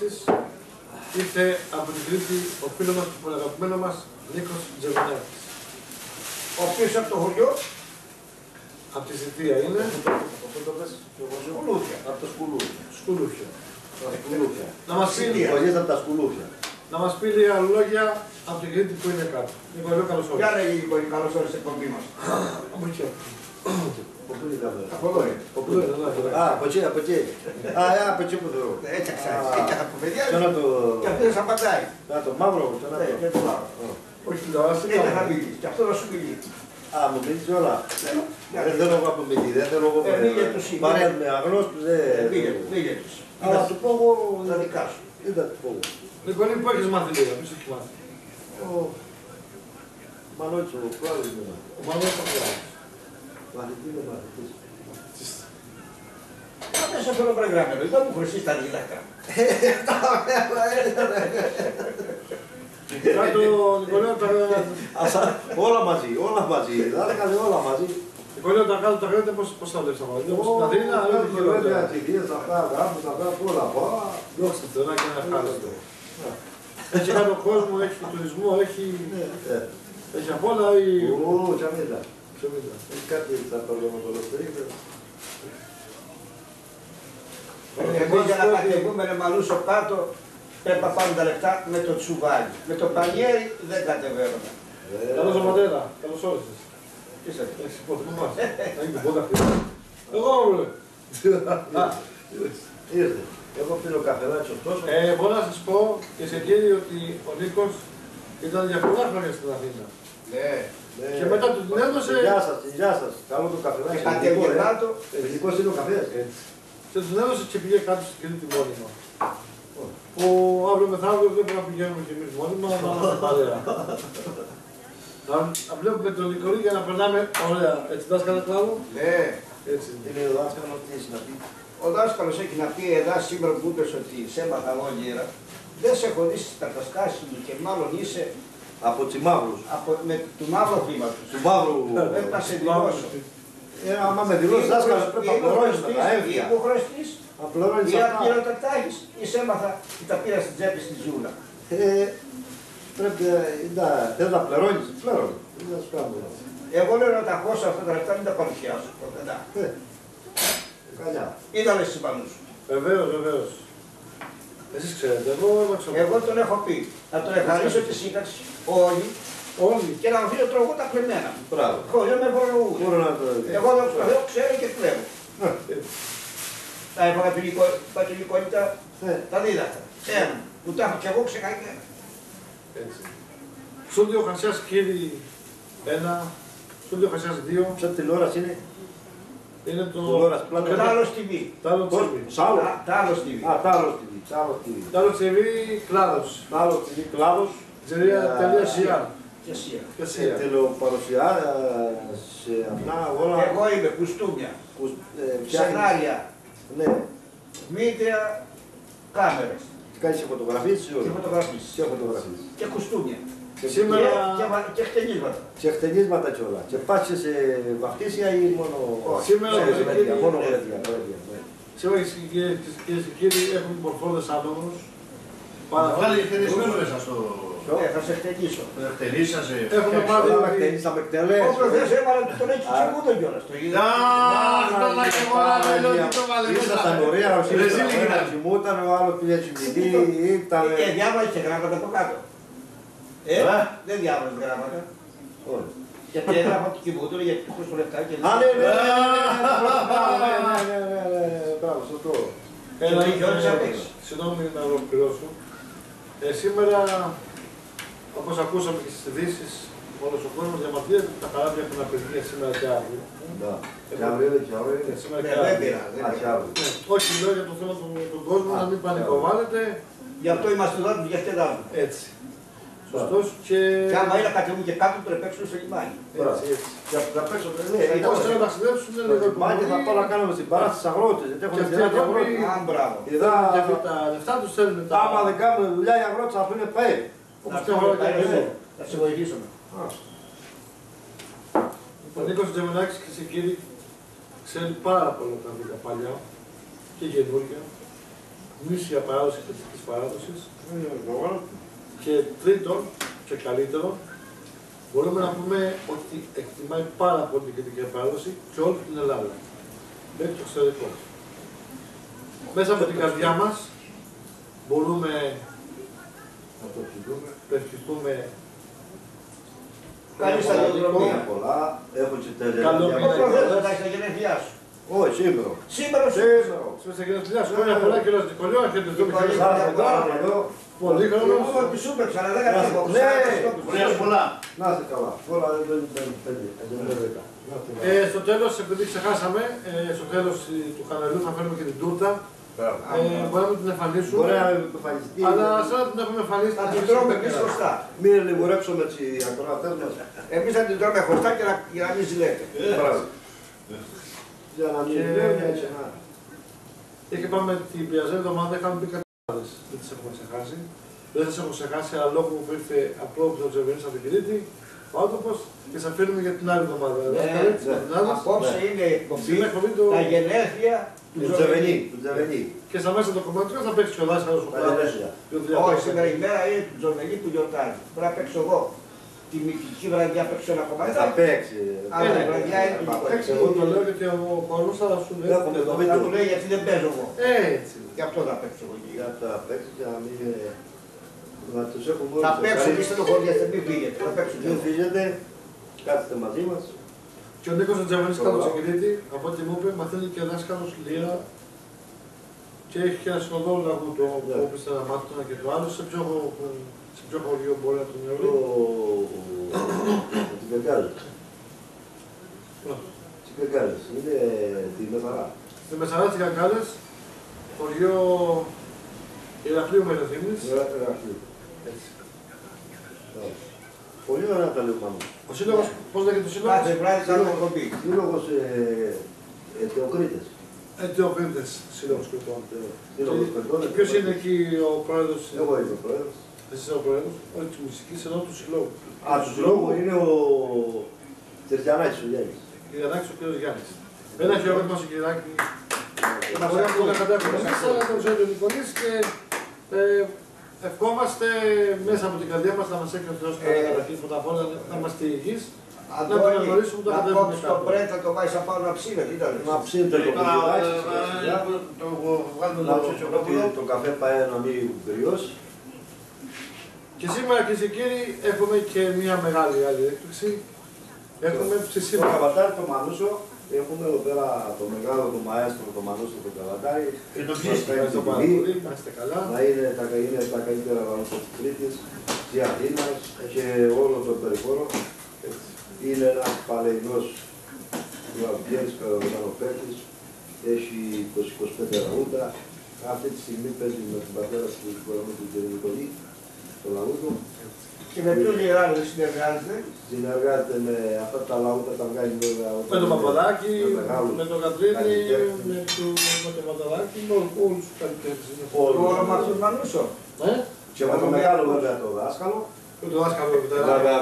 Επίσης, ήρθε από την Κρήτη ο φίλος μας, ο αγαπημένο μας Νίκος Τζεβονάκης. Ο οποίος από το χωριό, από τη Ζητία είναι. Από το πες, Σκουλούφια. από το σκουλούφια. Σκουλούφια. Σκουλούφια. Να μας πει, Από τα σκουλούφια. να μας πει λίγα λόγια από την Κρήτη που είναι κάτω. Νικόλαιο, καλώς Για όρισες. λέγει λοιπόν, καλώς όρισες στην εκπομπή μας. Από εκεί. Από πού είναι η κάμερα? Από εδώ είναι. Από εδώ είναι, ναι. Α, από εκεί, από εκεί. Α, από εκεί που θέλω. Έτσι ξέρεις, έτσι από το παιδιά Ποιο να το... και αυτός απαντάει. Να το μαύρο, ποιο να Ναι, το... και το άλλο. Όχι τηλεόραση, Έτσι θα μιλήσει και αυτό θα σου μιλήσει. Α, μου μιλήσει όλα. Δεν θέλω εγώ από μιλή, δεν θέλω εγώ Μίλε τους είναι. παρέα με αγνώστους, Μίλε τους. Αλλά του πω εγώ... Τα δικά σου. Δεν θα του πω εγώ. Νικόλη, πού έχεις μάθει λίγα, ποιος έχει μάθει. Ο Μανώτσο, ο Κλάδος μου. Ο Μανώλης Παπαδάκης. Μαθητή είναι μαθητής. Αυτό σε θέλω προγράμμενο, δεν μου χρωστείς τα δίδακτρα. Κάτω, Νικόλαιο, Όλα μαζί, όλα μαζί. Θα έκανε όλα μαζί. Νικόλαιο, τα κάτω τα γράμματα πώς τα βλέπεις τα μάτια. Όπως στην Αθήνα, αλλά όχι χειρότερα. Αυτά, γράφουν, αυτά, όλα. Δώστε το, να και ένα ευχάριστο. Έχει κάτω κόσμο, έχει τουρισμό, έχει απ' όλα ή... Ω, τσαμίδα. Ξεμίδα. Έχει κάτι θα το λέμε το λοστερίκο. Εμείς για να κατεβούμε ρε Μαλούσο κάτω, πρέπει να πάρουμε τα λεπτά με το τσουβάλι. Με το πανιέρι δεν κατεβαίνουμε. Καλώς ο πατέρα, καλώς όρισες. Είσαι. Έχεις υπόθεση μας. Να γίνει πότα αυτή. Εγώ βρε. Ήρθε. Εγώ πήρω καφεδάκι ωστόσο. Μπορώ να σας πω και σε κύριοι ότι ο Νίκος ήταν για πολλά χρόνια στην Αθήνα. Ναι. Και μετά του την έδωσε Γεια σας. Καλό το καφεδάκι. Και κατεβγενάτο. Ελληνικός είναι ο καφές. και του την έδωσε και πήγε κάτω στην Κρήτη μόνιμα. Που αύριο μεθαύριο βλέπω να πηγαίνουμε και εμείς μόνιμα, να είμαστε παρέα. Να βλέπουμε τον Νικολή για να περνάμε ωραία. Έτσι, δάσκαλε Κλάδο. Ναι. Έτσι. Είναι ο δάσκαλος τι έχει να πει. Ο δάσκαλος έχει να πει εδώ σήμερα που είπες ότι σε έμαθα γόνιρα, δεν σε έχω δει στις καταστάσεις μου και μάλλον είσαι Από τσιμάβρους. με του μαύρου βήματος. Του μαύρου. Πρέπει να σε δηλώσω. Άμα με δηλώσεις δάσκαλος πρέπει να πληρώνεις τα έμφυα. Είμαι χρωστής. Να πληρώνεις Ή αυτά. απλήρωτα τα τάγεις ή σε έμαθα και τα πήρα στην τσέπη στη ζούλα. Πρέπει να πληρώνεις. Πληρώνεις. Δεν θα σου κάνω. Εγώ λέω να τα χώσω αυτά τα λεφτά, μην τα παρουσιάσω. Καλιά. Είδαμε στους Ισπανούς. Βεβαίως, βεβαίως. Εσείς ξέρετε, εγώ είμαι ξέρω. Εγώ τον έχω πει. Να τον ευχαρίσω τη σύνταξη όλοι Όλοι. και να αφήσω τρογώ τα κλεμμένα. Μπράβο. Χωρίς να με φορολογούν. Μπορώ να το... Εγώ δεν ξέρω και κλέβω. Τα έφαγα την πατριλικότητα τα δίδακτρα. Ένα. Που τα έχω και εγώ ξεκαθαρίσει. Έτσι. Στούντιο Χασιάς κύριοι 1, Στούντιο Χασιάς 2, Ποια τηλεόραση είναι. είναι το... Τηλεόραση πλάκα. Το άλλο TV. Τάλο Πώς, TV. Σάλο. Τα άλλο TV. Α, Τάλος TV. Τάλος TV. Τάλο TV, κλάδος. Τάλος TV, κλάδος. Τζερία.gr. Και εσύ. Και εσύ. Τελεοπαρουσιά σε αυτά όλα. Εγώ είμαι κουστούμια, που φτιάχνεις. σενάρια, Ναι. μήτρια, κάμερες Τι κάνεις σε φωτογραφίες ή και όχι. φωτογραφίες. Σε φωτογραφίες. Και κουστούμια. Σήμερα... Και χτενίσματα. Σε χτενίσματα και όλα. Και πας σε βαφτίσια ή μόνο... Σήμερα, μόνο κύριε, γλέντια, μόνο ναι. γλέντια. Σήμερα κυρίες και κύριοι έχουμε μορφώδες άτομους. Βάλει χτενισμένο μέσα στο... Θα σε χτενίσω. Χτενίσασε. Έχουμε μάθει Θα με χτενίσεις, θα με εκτελέσεις. Ο προχθές έβαλε τον έτσι τσιμούτο κιόλας. Το είδα. Αυτό να και μόνο δεν είναι ότι το βάλε μέσα. Ήσασταν ωραία, ο Ρεζίλη ένας ήταν. κοιμούταν, ο άλλος πήγε τσιμητή, ήταν... Διάβαζε και γράμματα από κάτω. Δεν διάβαζε γράμματα. Όλοι. Γιατί έγραφα από το κοιμούτο γιατί του χωρίς το λεφτάκι. Α, ναι, μπράβο, σωστό. Ένα Και όλες απ' έξω. συγγνώμη να ολοκληρώσω. Σήμερα, όπως ακούσαμε και στις ειδήσεις, όλος ο κόσμος διαμαρτύρεται ότι τα καράβια έχουν απεργία σήμερα και αύριο. Και αύριο είναι και αύριο είναι. Σήμερα και Δεν αύριο. πειράζει. Α, και αύριο. Όχι, λέω για το θέμα του κόσμου, να μην πανικοβάλλετε. Γι' αυτό είμαστε εδώ, τους διασκεδάζουμε. Έτσι. Σωστός και... Και άμα είναι να κατεβούν και κάτω, πρέπει να παίξουν στο λιμάνι. Έτσι, έτσι. Θα παίξω, ναι, Πώς θέλουν να ταξιδέψουν, είναι λίγο Μα και θα πάω να κάνουμε στην παρά στις αγρότες, γιατί έχουν Και αυτοί δουλειά και οι αγρότες. Α, μπράβο. Είδα, τα λεφτά τους θέλουν τα... άμα δεν κάνουμε δουλειά οι αγρότες θα πούνε πάει. Όπως και εγώ και εγώ. Θα σε βοηθήσουμε. Ο Νίκος Τζεμονάκης και σε κύριοι ξέρει πάρα πολλά τα δικά παλιά και καινούργια. γνήσια παράδοση κριτικής παράδοσης. Και τρίτον και καλύτερον, μπορούμε να πούμε ότι εκτιμάει πάρα πολύ την κριτική παράδοση και όλη την Ελλάδα. Μέχρι το εξωτερικό. Μέσα από την καρδιά μας μπορούμε να ευχηθούμε Καλή σταδιοδρομία. Πολλά, έχω και τέλεια. Καλό Εγώ μήνα. προχθές θα στα γενέθλιά σου. Όχι, σήμερα. Σήμερα σου. Στα γενέθλιά σου, χρόνια πολλά και Νικολιό, να χαιρετιστούμε και Νικολιό. εμείς. Πολύ Εγώ χρόνο. τη σου παίξα, αλλά δεν κατέβω. Ναι. Χρόνια πολλά. Να είστε καλά. Όλα δεν είναι πέντε. Στο τέλος, επειδή ξεχάσαμε, στο τέλος του χανελού θα φέρουμε και την τούρτα. Μπορεί να μην την εμφανίσουμε, Μπορεί να εμφανιστεί. αλλά σαν να την έχουμε εμφανίσει, Θα την τρώμε εμείς χρωστά. Μην λιγουρέψουμε έτσι οι ακροατές μας. Εμείς θα την τρώμε χρωστά και να μην ζηλέτε. Μπράβο. Για να μην λέμε έτσι να... Και πάμε την πιαζένη εβδομάδα, είχαμε πει κατάδες. Δεν τις έχουμε ξεχάσει. Δεν τις έχω ξεχάσει, αλλά λόγω που ήρθε απρόβλεπτο ο Τζεβενής από την Κρήτη, ο άνθρωπος, και σας αφήνουμε για την άλλη εβδομάδα. Απόψε είναι η εκπομπή, Στην εκπομπή τα γενέθλια Του Τζεβενή. Και στα μέσα του κομματιού θα παίξει και ο δάσκαλος ο Παπαδός. Όχι, σήμερα η μέρα είναι του Τζοβενή που γιορτάζει. Πρέπει να παίξω εγώ. Τη μυθική βραδιά παίξω ένα κομμάτι. Θα παίξει. Αλλά η βραδιά είναι του Νικολή. Εγώ το λέω γιατί ο Παύλος θα σου λέει. Έχουμε το Θα βίντεο. του λέει γιατί δεν παίζω εγώ. Έτσι. Γι' αυτό θα παίξω εγώ. Για τα παίξει και να μην... Να τους έχουμε όλους. Θα παίξω και στενοχωριέστε, μην φύγετε. Θα παίξω και Μην εγώ. φύγετε, κάτσετε μαζί μας. Και ο Νίκος ο Τζεβενής κάτω στην Κρήτη, από ό,τι μου είπε, μαθαίνει και δάσκαλος λύρα και έχει και ένα συνοδό λαγού το που είπε να μάθει το ένα και το άλλο. Σε ποιο χωριό μπορεί να τον ευρώ. Την Καγκάζης. Την Καγκάζης. Είναι τη Μεθαρά. Στη Μεσαρά της Καγκάλες, χωριό Ηρακλείου Μελεθύμνης. Έτσι. Πολύ ωραία τα λέω πάνω. Ο σύλλογος, πώς λέγεται ο σύλλογος? Κάθε βράδυ θα έχουμε εκπομπή. Σύλλογος Αιτιοκρίτες. Αιτιοκρίτες σύλλογος κριτών. Σύλλογος Κριτών. Και ποιος είναι εκεί ο πρόεδρος? Εγώ είμαι ο πρόεδρος. Εσύ είσαι ο πρόεδρος, όχι της μουσικής, ενώ του συλλόγου. Α, του συλλόγου είναι ο Τερτιανάκης ο Γιάννης. Κυριανάκης ο κύριος Γιάννης. Ένα χειροκρότημα στον Κυριανάκη. Μπορεί να πούμε κατά εμείς, αλλά τον ξέρει ο Νικολής και ευχόμαστε μέσα από την καρδιά μας να μας έχει ο Θεός καταρχήν πρώτα απ' όλα να είμαστε υγιείς. Να τον γνωρίσουμε το να κατέβουμε κόψεις το κάτω. πρέτ, θα το βάζεις απάνω να ψήνεται, τι τα λες. Να ψήνετε το κουμπιδάκι, Το βγάλουμε να το το τσιτσοκρότημα. το καφέ πάει να μην κρυώσει. Και σήμερα κυρίες και κύριοι έχουμε και μια μεγάλη άλλη έκπληξη. Έχουμε Το ψησίμα. καβατάρι το Μανούσο, έχουμε εδώ πέρα το μεγάλο του μαέστρο το Μανούσο το καβατάρι. Και το Μας ψήσι. κάνει Ευχαριστώ την πάρα τιμή. πολύ, να είστε καλά. Να είναι τα καλύτερα βαλόνια της Κρήτης, της Αθήνας και όλο το περιχώρο. Είναι ένας παλαιός Λαμπιέρης κανοπαίκτης, έχει 25 ραούντα. Αυτή τη στιγμή παίζει με την πατέρα του με την κυρία Νικολή, το λαούτο. Και με ποιους γεράδες συνεργάζεται. Συνεργάζεται με αυτά τα λαούτα, τα βγάζει βέβαια. Με τον Παπαδάκη, μεγάλους με τον Κατρίνη, καλλιτέχνες. με τον Παπαδάκη, με όλους τους καλλιτέχνες. Το όνομα του Μανούσο. Και με τον μεγάλο βέβαια το δάσκαλο. Με τον δάσκαλο Βέβαια,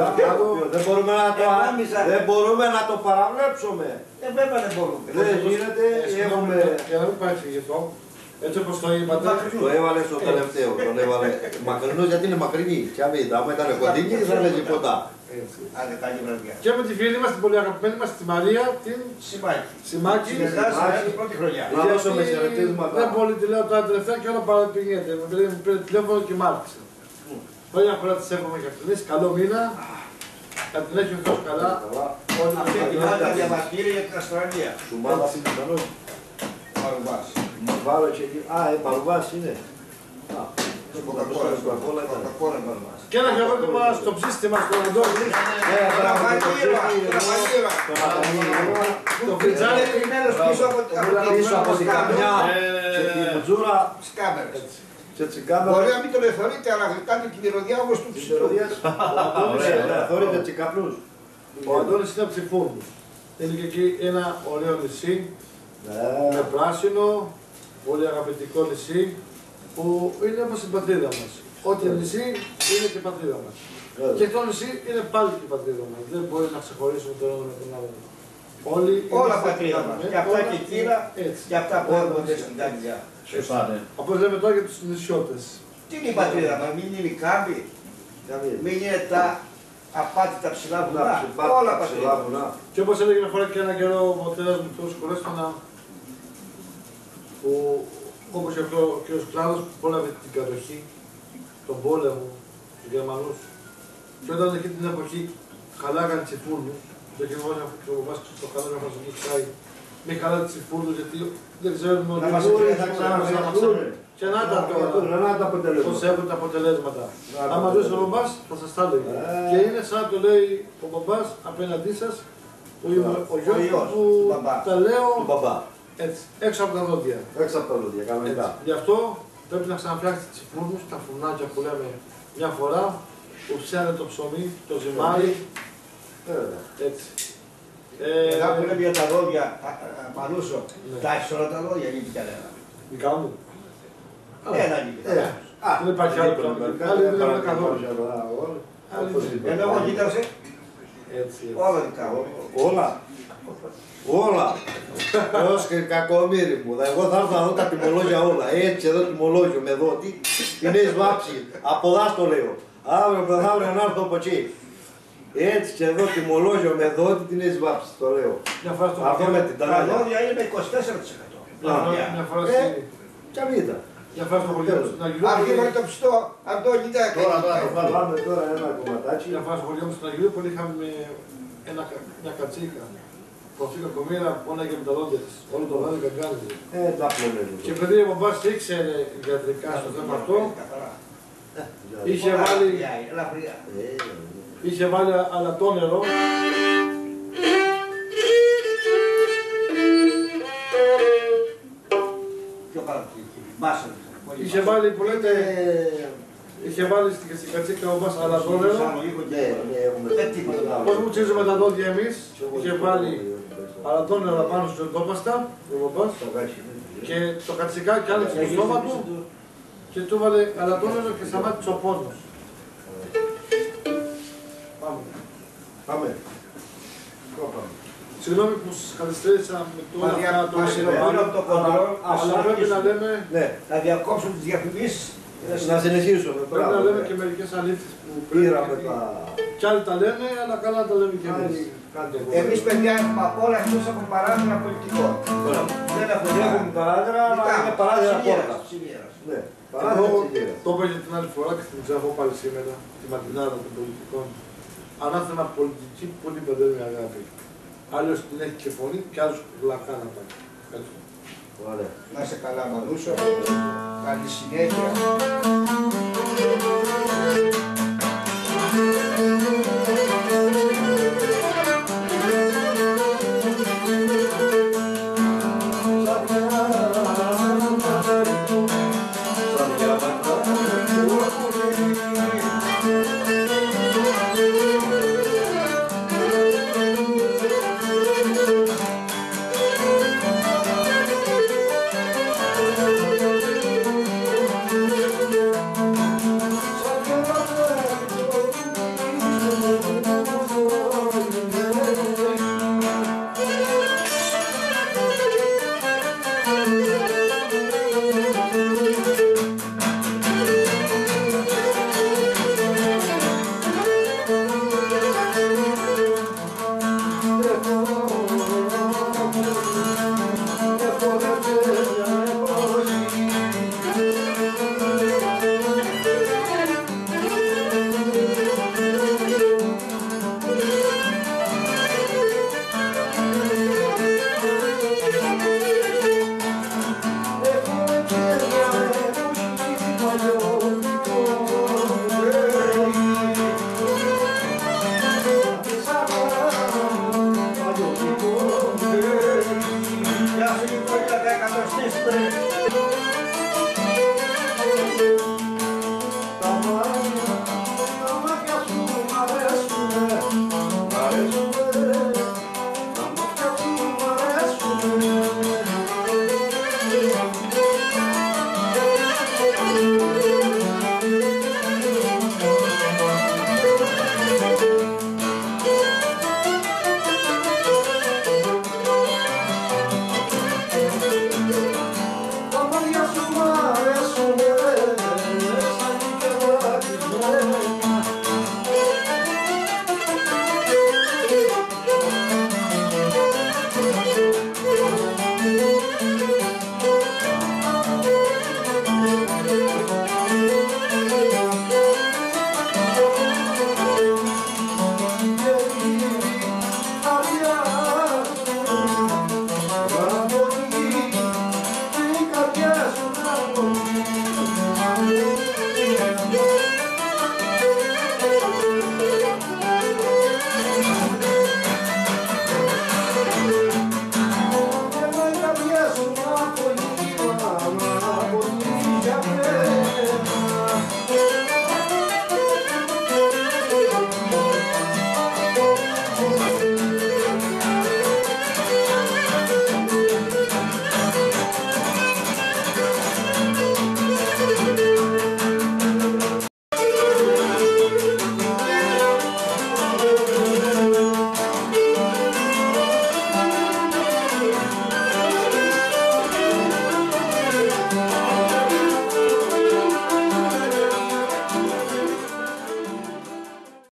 δεν μπορούμε να το παραβλέψουμε. Βέβαια δεν μπορούμε. Δεν γίνεται, έχουμε... Για να μην παρεξηγηθώ αυτό, έτσι όπως το είπατε, Το έβαλε στο τελευταίο, τον έβαλε μακρινό γιατί είναι μακρινή. Και άμα ήταν κοντινή δεν θα έλεγε ποτά. Άντε, καλή βραδιά. και με τη φίλη μας, την πολύ αγαπημένη μας, τη Μαρία, την Σημάκι. Σιμάκη. Συνεργάζεται την πρώτη χρονιά. Να δώσουμε χαιρετίσματα. Δεν πολύ τη λέω τώρα τελευταία και όλα παραπηγαίνεται. Με πήρε τηλέφωνο και μ' άρχισε. Χρόνια πολλά της εύχομαι για αυτήν. Καλό μήνα. Θα την έχει ο Θεός καλά. Όλοι Αυτή μας την καλά. άλλη διαβατήρια για την Αυστραλία. Σου μάθα πιθανώς. Παρουβάς. Βάλω και εκεί. Α, παρουβάς είναι. Α, Το Coca-Cola. Coca-Cola ήταν. Coca-Cola Παρουβάς. Και ένα χειροκρότημα στο ψίστημα στον Αντώνη. Το φριτζάνι. Πίσω από την καμιά και την τζούρα Σκάμερες. και τσικάμερα. Μπορεί να μην τον εθωρείτε, αλλά γλυκάτε την μυρωδιά όμως του Τις ψητού. ερωδιές. Ωραία, θωρείτε τσικαπνούς. Ο Αντώνης είναι από Ψηφούρνου. Είναι και εκεί ένα ωραίο νησί με πράσινο, πολύ αγαπητικό νησί που είναι όπως η πατρίδα μας. Ό,τι νησί είναι και η πατρίδα μας. Και το νησί είναι πάλι και η πατρίδα μας. Δεν μπορεί να ξεχωρίσουμε το ένα με τον άλλο. Όλοι Όλα είμαστε πατρίδα μας. αγαπημένοι, Και αυτά όλα και κύρα έτσι. και αυτά που έρχονται στην Ταγιά. Σωστά, ναι. Όπως λέμε τώρα για τους νησιώτες. Τι είναι η πατρίδα μας, μην είναι η κάμπη, μην είναι τα απάτητα ψηλά βουνά, όλα ψηλά πατρίδα. βουνά. Και όπως έλεγε μια φορά και ένα καιρό ο πατέρας μου, τόσο χωρέστονα, που όπως και ο κ. Κλάδος που πρόλαβε την κατοχή, τον πόλεμο, τους Γερμανούς, και όταν εκεί την εποχή χαλάγαν τσιφούρνους, το γεγονός αυτό ο Βάσκος το χαλάγαν μας το ξάει, μη χαλάνε τσιφούρνους γιατί δεν ξέρουμε ότι θα ξαναφτιαχτούν. και να τα τώρα, πώς έχουν τα αποτελέσματα. Άμα ζούσε ο μπαμπάς, θα σας τα έλεγε. Και είναι σαν να το λέει ο μπαμπάς απέναντί σας, ο γιος που τα λέω έτσι, έξω από τα δόντια. Έξω από τα δόντια, κανονικά. Γι' αυτό πρέπει να ξαναφτιάξετε τις τσιφούρνους, τα φουρνάκια που λέμε μια φορά, που ψάχνετε το ψωμί, το ζυμάρι, έτσι. Εδώ που λέμε για τα δόντια, Πανούσο, τα έχεις όλα τα δόντια, γιατί κανένα. Δικά μου. Ένα γύριτα. Δεν υπάρχει άλλο πρόβλημα. Άλλοι δεν έχουν καθόλου. Ενώ εγώ κοίταξε, Έτσι. όλα δικά μου. Όλα. Ως και κακομοίρη μου. Εγώ θα έρθω να δω τα τιμολόγια όλα. Έτσι εδώ τιμολόγιο με δότη. Είναι εις βάψη. Από δάς το λέω. Αύριο μεθαύριο να έρθω από εκεί. Έτσι και εδώ τιμολόγιο με δότη την εις βάψη. Το λέω. Μια φορά στο Αυτό με την Τα ταράλια. δόντια είναι με 24%. Μια φορά Κι αμήτα. μια φορά στο χωριό μου στην Αρχίδο Αγγελούπολη. το πιστό, αυτό κοίτα. Πάμε τώρα ένα κομματάκι. Μια φορά στο χωριό μου στην Αγγελούπολη είχαμε μια κατσίκα. Προφήκα κομμύρα που πόναγε με τα δόντια της. Όλο το βράδυ καγκάνιζε. Τα πλένε. Και επειδή ο μπαμπάς ήξερε γιατρικά στο θέμα αυτό, είχε βάλει αλατό νερό. Πιο πάνω, μάσα. Είχε βάλει, που λέτε, είχε βάλει στην κατσίκα ο μπαμπάς αλατό νερό. Πώς μου τσίζουμε τα δόντια εμείς, είχε βάλει αλατό νερό πάνω στο εντόπαστα, ο μπαμπάς, και το κατσικάκι άνοιξε το στόμα του και του έβαλε αλατό νερό και σταμάτησε ο πόνος. Πάμε. Συγγνώμη που σας καθυστέρησα με το όλα αυτά το αλλά πρέπει να λέμε, Να διακόψουν τις διαφημίσεις. Να συνεχίσουμε. πρέπει να λέμε και μερικές αλήθειες που Πήραμε πρέπει τα... κι άλλοι τα λένε, αλλά καλά να τα λέμε και εμείς. Εμείς παιδιά έχουμε απ' όλα εκτός από παράδειγμα πολιτικό. Δεν έχουμε Έχουμε παράδειγμα, αλλά είναι παράδειγμα πόρτα. Ναι, Εγώ παράδειγμα τσιγίρας. το είπα για την άλλη φορά και την ξαναπώ πάλι σήμερα, τη ματινάδα των πολιτικών. Ανάθεμα πολιτική που τίποτα δεν είναι αγάπη. Άλλος την έχει και φωνή και άλλος βλακά να πάει. Έτσι. Ωραία. Να είσαι καλά Μανούσο. Καλή συνέχεια.